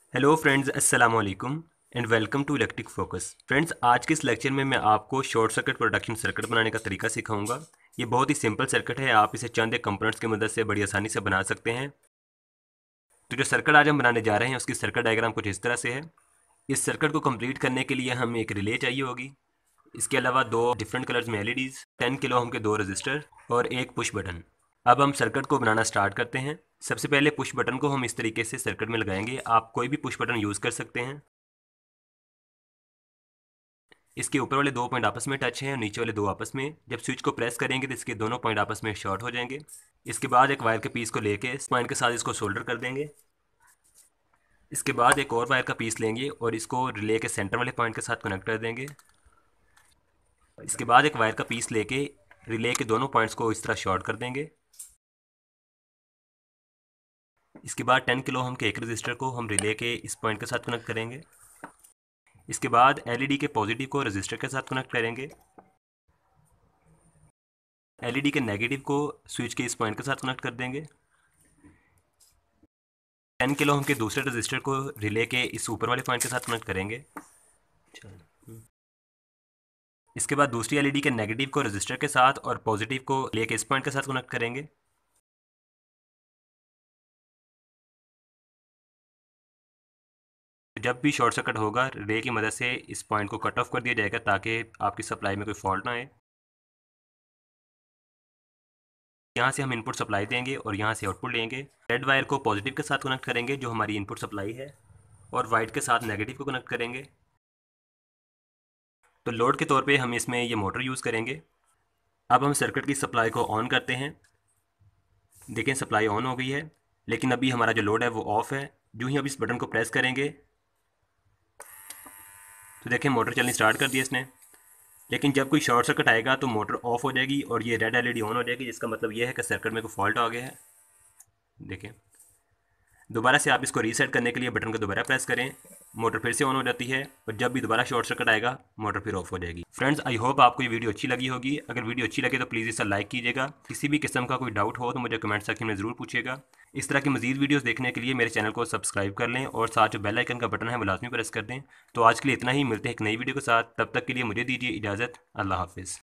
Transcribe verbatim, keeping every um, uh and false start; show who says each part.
Speaker 1: Hello friends, अस्सलाम वालेकुम and welcome to electric focus. Friends, आज के इस लेक्चर में मैं आपको शॉर्ट सर्किट प्रोटेक्शन सर्किट बनाने का तरीका सिखाऊंगा। ये बहुत ही सिंपल सर्किट है, आप इसे चंद एक कंपोनेंट्स की मदद से बड़ी आसानी से बना सकते हैं। तो जो सर्किट आज हम बनाने जा रहे हैं उसकी सर्किट डायग्राम कुछ इस तरह से है। इस सर्किट को कंप्लीट करने के लिए हमें एक रिले चाहिए होगी। इसके अलावा दो डिफरेंट कलर्स में एलईडीज, टेन किलो ओम के दो रजिस्टर और एक पुश बटन। अब हम सर्किट को बनाना स्टार्ट करते हैं। सबसे पहले पुश बटन को हम इस तरीके से सर्किट में लगाएंगे। आप कोई भी पुश बटन यूज़ कर सकते हैं। इसके ऊपर वाले दो पॉइंट आपस में टच हैं और नीचे वाले दो आपस में। जब स्विच को प्रेस करेंगे तो इसके दोनों पॉइंट आपस में शॉर्ट हो जाएंगे। इसके बाद एक वायर के पीस को लेके इस पॉइंट के साथ इसको सोल्डर कर देंगे। इसके बाद एक और वायर का पीस लेंगे और इसको रिले के सेंटर वाले पॉइंट के साथ कनेक्ट कर देंगे। इसके बाद एक वायर का पीस लेके रिले के दोनों पॉइंट्स को इस तरह शॉर्ट कर देंगे। इसके बाद टेन किलो ओम के एक रजिस्टर को हम रिले के इस पॉइंट के साथ कनेक्ट करेंगे। इसके बाद एलईडी के पॉजिटिव को रजिस्टर के साथ कनेक्ट करेंगे। एलईडी के नेगेटिव को स्विच के इस पॉइंट के साथ कनेक्ट कर देंगे। टेन किलो ओम के दूसरे रजिस्टर को रिले के इस ऊपर वाले पॉइंट के साथ कनेक्ट करेंगे। इसके बाद दूसरी एलईडी के नेगेटिव को रजिस्टर के साथ और पॉजिटिव को रिले के इस पॉइंट के साथ कनेक्ट करेंगे। जब भी शॉर्ट सर्किट होगा रिले की मदद से इस पॉइंट को कट ऑफ कर दिया जाएगा ताकि आपकी सप्लाई में कोई फॉल्ट ना आए। यहाँ से हम इनपुट सप्लाई देंगे और यहाँ से आउटपुट लेंगे। रेड वायर को पॉजिटिव के साथ कनेक्ट करेंगे जो हमारी इनपुट सप्लाई है, और वाइट के साथ नेगेटिव को कनेक्ट करेंगे। तो लोड के तौर पे हम इसमें ये मोटर यूज़ करेंगे। अब हम सर्किट की सप्लाई को ऑन करते हैं। देखें, सप्लाई ऑन हो गई है, लेकिन अभी हमारा जो लोड है वो ऑफ है। जो ही अब इस बटन को प्रेस करेंगे तो देखें मोटर चलनी स्टार्ट कर दी इसने। लेकिन जब कोई शॉर्ट सर्किट आएगा तो मोटर ऑफ हो जाएगी और ये रेड एलईडी ऑन हो जाएगी, जिसका मतलब ये है कि सर्किट में कोई फॉल्ट आ गया है। देखें, दोबारा से आप इसको रीसेट करने के लिए बटन को दोबारा प्रेस करें, मोटर फिर से ऑन हो जाती है, और जब भी दोबारा शॉर्ट सर्किट आएगा मोटर फिर ऑफ हो जाएगी। फ्रेंड्स, आई होप आपको ये वीडियो अच्छी लगी होगी। अगर वीडियो अच्छी लगे तो प्लीज़ इसे लाइक कीजिएगा। किसी भी किस्म का कोई डाउट हो तो मुझे कमेंट सेक्शन में ज़रूर पूछिएगा। इस तरह की मजीद वीडियोज़ देखने के लिए मेरे चैनल को सब्सक्राइब कर लें और साथ जो बेल आइकन का बटन है वो लाजमी प्रेस कर दें। तो आज के लिए इतना ही, मिलते हैं एक नई वीडियो के साथ। तब तक के लिए मुझे दीजिए इजाज़त। अल्लाह हाफिज़।